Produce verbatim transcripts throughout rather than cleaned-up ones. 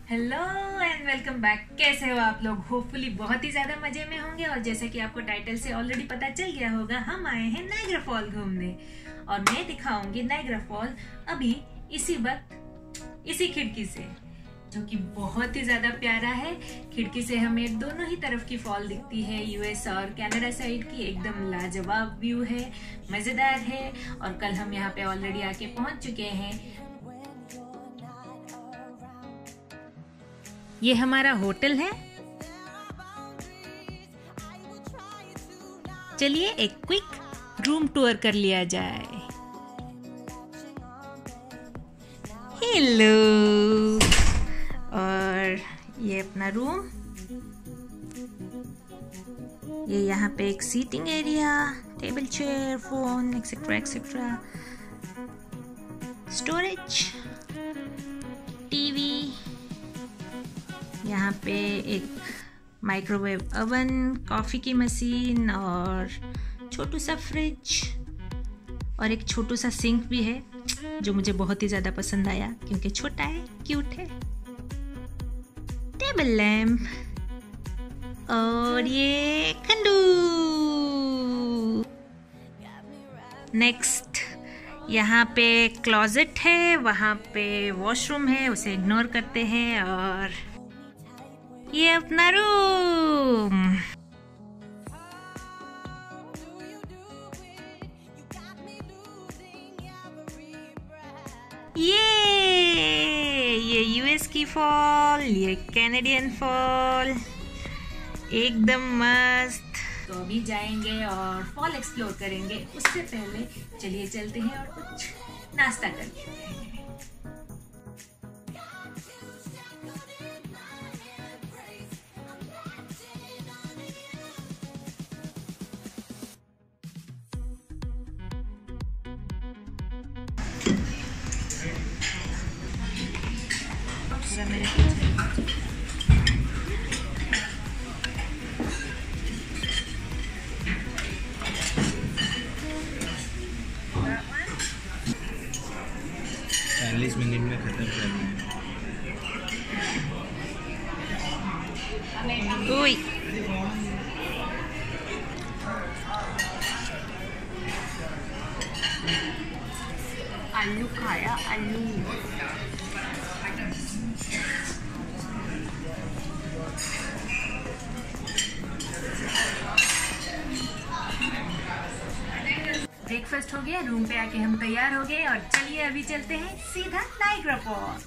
Hello and welcome back. कैसे हो आप लोग? होपफुली बहुत ही ज़्यादा मज़े में होंगे। और जैसे कि आपको टाइटल से ऑलरेडी पता चल गया होगा, हम आए हैं नायग्रा फॉल घूमने और मैं दिखाऊंगी नायग्रा फॉल अभी इसी वक्त इसी खिड़की से, जो कि बहुत ही ज़्यादा प्यारा है। खिड़की से हमें दोनों ही तरफ की फॉल दिखती है। यूएस और कनाडा साइड की एकदम लाजवाब व्यू है, मज़ेदार है। और कल हम यहाँ पे ऑलरेडी आके पहुँच चुके हैं। ये हमारा होटल है। चलिए एक क्विक रूम टूर कर लिया जाए। हेलो, और ये अपना रूम। ये यहाँ पे एक seating area, table chair, phone etcetera etcetera, storage, TV, यहाँ पे एक माइक्रोवेव ओवन, कॉफ़ी की मशीन और छोटू सा फ्रिज और एक छोटू सा सिंक भी है, जो मुझे बहुत ही ज़्यादा पसंद आया क्योंकि छोटा है, क्यूट है। टेबल लैम्प और ये खंडू। नेक्स्ट यहाँ पे क्लोजेट है, वहाँ पे वॉशरूम है, उसे इग्नोर करते हैं। और ये अपना रूम। ये ये यूएस की फॉल, ये कैनेडियन फॉल, एकदम मस्त। तो अभी जाएंगे और फॉल एक्सप्लोर करेंगे। उससे पहले चलिए चलते हैं और कुछ नाश्ता कर लेते हैं। चालीस मिनट में खत्म कर दिया। आलू खाया, आलू। ब्रेकफास्ट हो गया, रूम पे आके हम तैयार हो गए और चलिए अभी चलते हैं सीधा नायग्रा फॉल।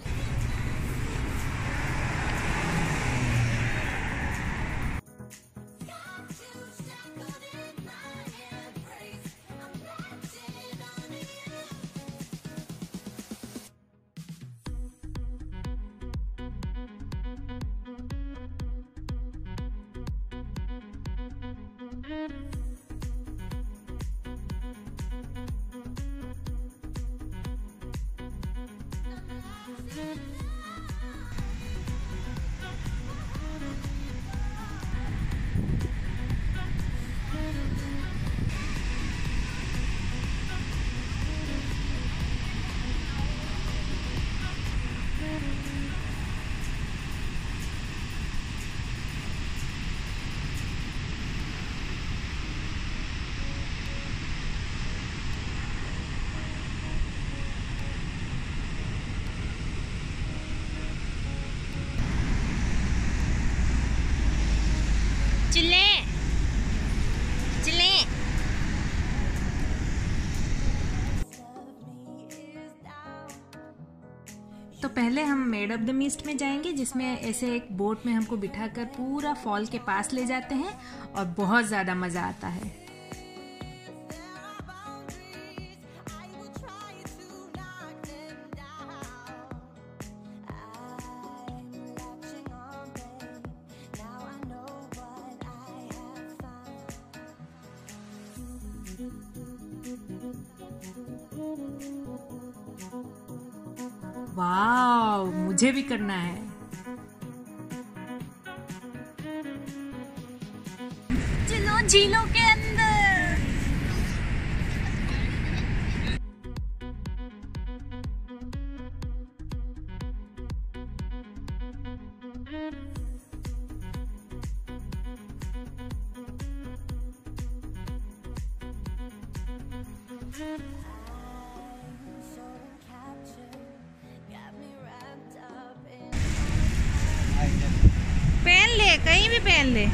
चले चले। तो पहले हम मेड ऑफ द मिस्ट में जाएंगे, जिसमें ऐसे एक बोट में हमको बिठाकर पूरा फॉल के पास ले जाते हैं और बहुत ज़्यादा मज़ा आता है। वाव, मुझे भी करना है। चलो झीलों के अंदर। पहन ले, कहीं भी पहन ले।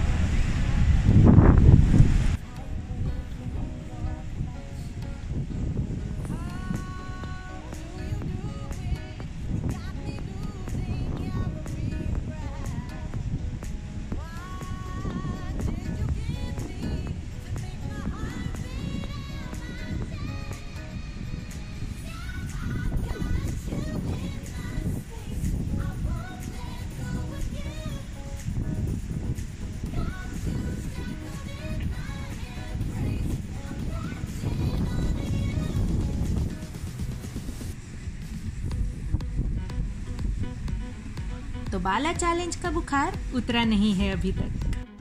तो बाला चैलेंज का बुखार उतरा नहीं है अभी तक।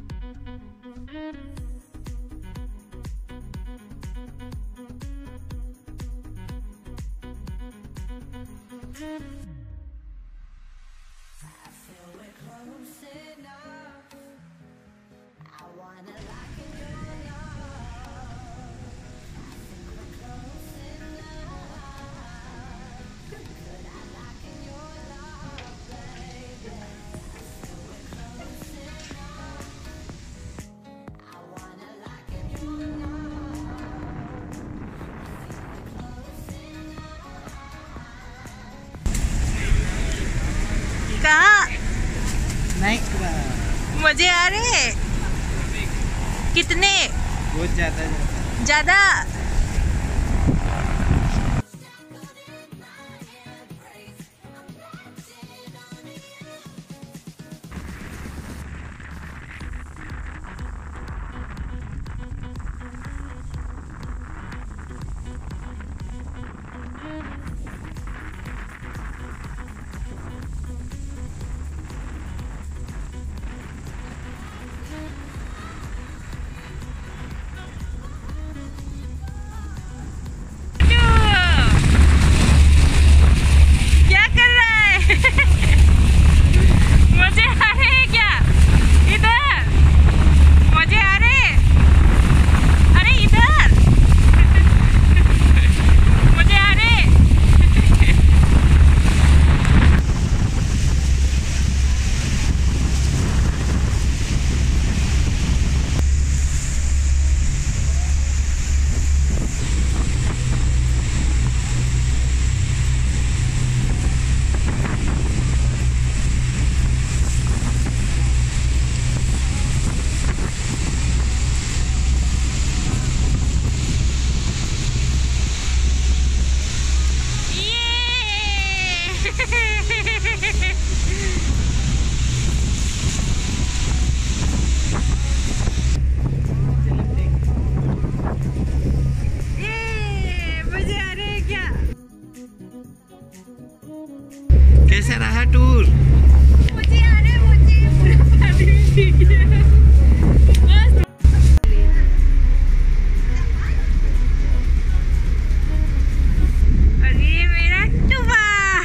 कहाँ? मजे आ रहे हैं? कितने? बहुत ज्यादा ज्यादा। कैसा रहा टूर? मुझे आ रहे मुझे पूरा पानी में भीग गया। अरे मेरा टुबा।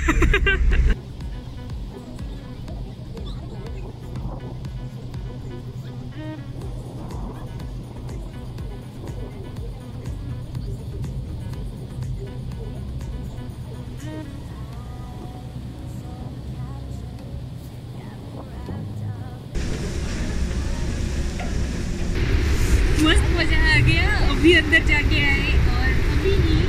मस्त मजा आ गया। अभी अंदर जाके आए और अभी नहीं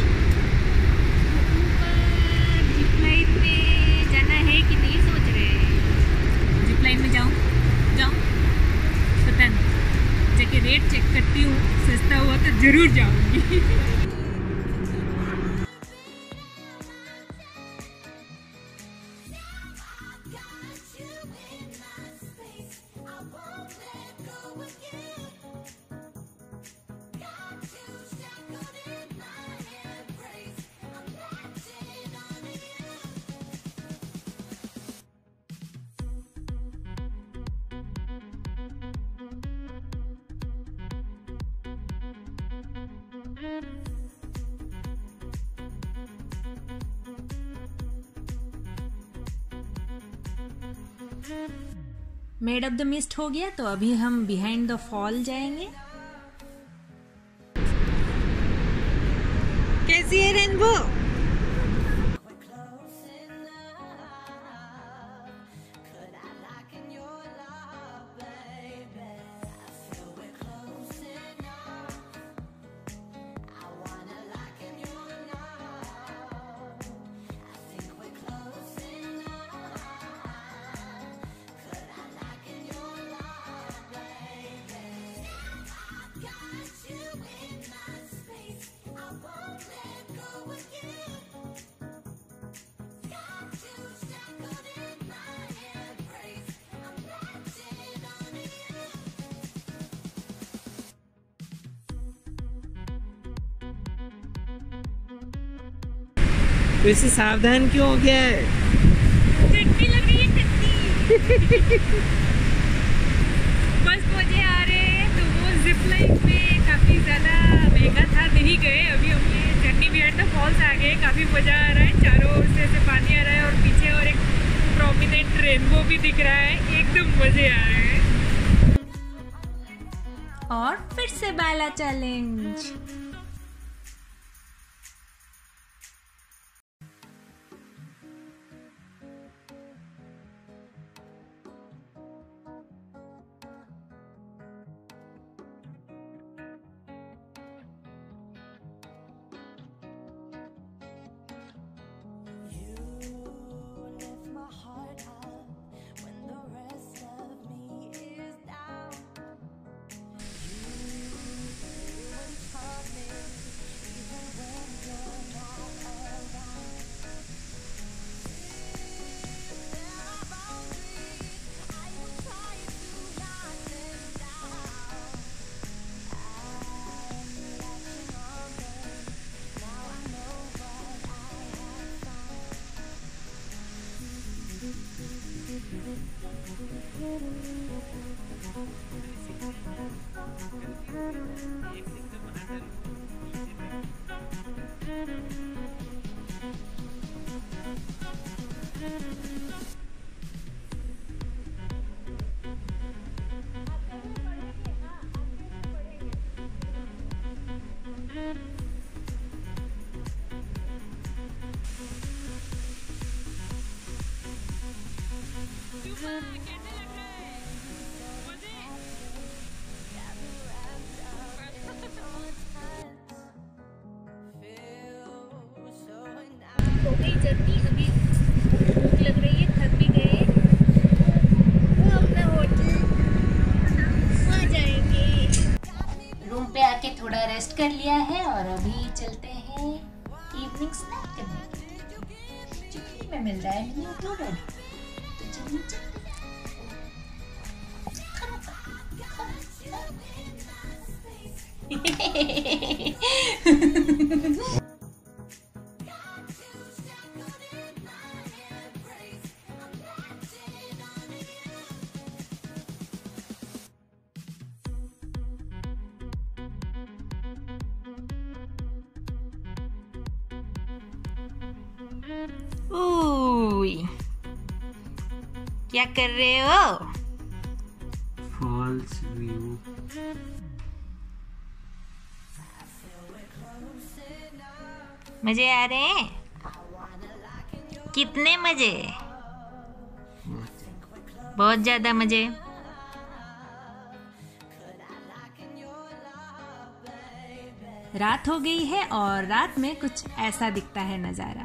जिप लाइन में जाना है कि नहीं सोच रहे हैं। जिप लाइन में जाऊँ जाऊँ पता नहीं, जाके रेट चेक करती हूँ, सस्ता हुआ तो जरूर जाऊँगी। मेड ऑफ द मिस्ट हो गया, तो अभी हम बिहाइंड द फॉल जाएंगे। see a rainbow? तो इससे सावधान क्यों हो गया है? चटनी लग रही है चटनी। बस मुझे आ रहे हैं तो वो जिप लाइन में काफी ज्यादा महंगा था, नहीं गए। अभी हम ये चटनी बिहाइंड द फॉल्स आ गए। काफी मजा आ रहा है, चारों ओर से ऐसे पानी आ रहा है और पीछे और एक प्रोमिनेंट रेनबो भी दिख रहा है। एकदम मजे आ रहे हैं। और फिर से बाला चैलेंज। हो गई जर्नी, अभी भूख लग रही है, थक भी गए, वो अपना होटल आ जाएंगे। रूम पे आके थोड़ा रेस्ट कर लिया है और अभी चलते हैं इवनिंग स्नैक करने के लिए। चुटकी में मिल रहा है न्यू टू रेडी, तो चलिए चलते हैं। ओए, क्या कर रहे हो? Falls view. मजे आ रहे हैं? कितने मजे? बहुत ज्यादा मजे। रात हो गई है और रात में कुछ ऐसा दिखता है नजारा।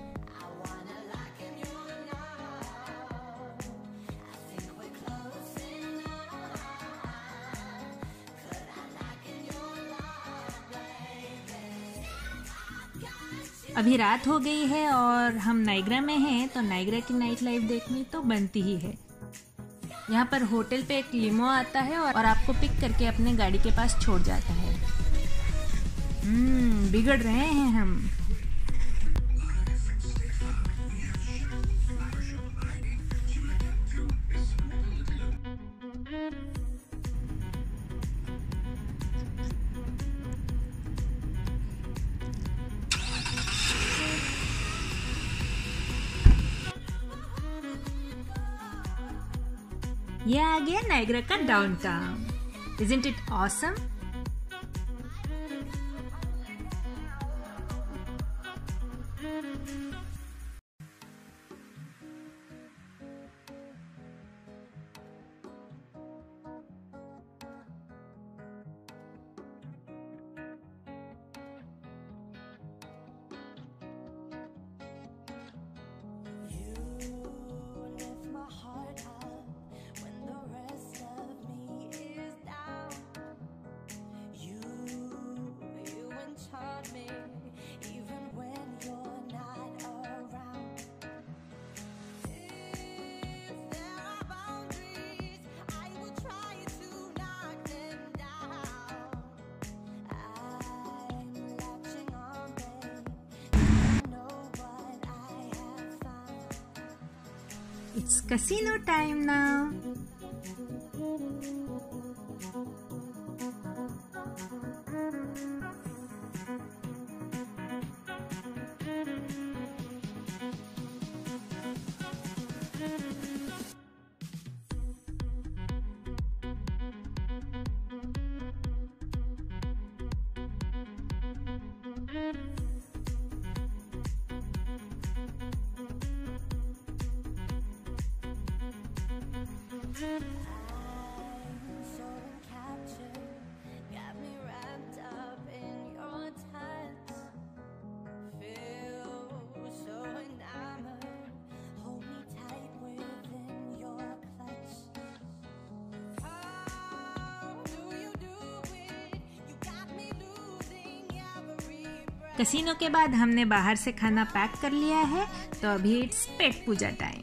अभी रात हो गई है और हम नाइग्रा में हैं, तो नाइग्रा की नाइट लाइफ देखनी तो बनती ही है। यहाँ पर होटल पे एक लिमो आता है और आपको पिक करके अपने गाड़ी के पास छोड़ जाता है। हम्म बिगड़ रहे हैं हम। ये आ गया नाइग्रा का downtown. Isn't it awesome? It's casino time now. Casino के बाद हमने बाहर से खाना पैक कर लिया है, तो अभी इट्स पेट पूजा टाइम।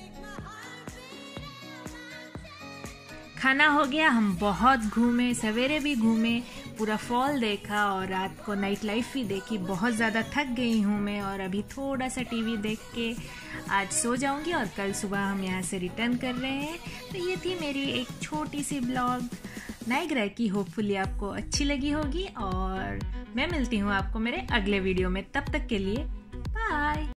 खाना हो गया, हम बहुत घूमे, सवेरे भी घूमे, पूरा फॉल देखा और रात को नाइट लाइफ भी देखी। बहुत ज़्यादा थक गई हूँ मैं और अभी थोड़ा सा टीवी देख के आज सो जाऊँगी और कल सुबह हम यहाँ से रिटर्न कर रहे हैं। तो ये थी मेरी एक छोटी सी ब्लॉग नायग्रा की। होपफुली आपको अच्छी लगी होगी और मैं मिलती हूँ आपको मेरे अगले वीडियो में। तब तक के लिए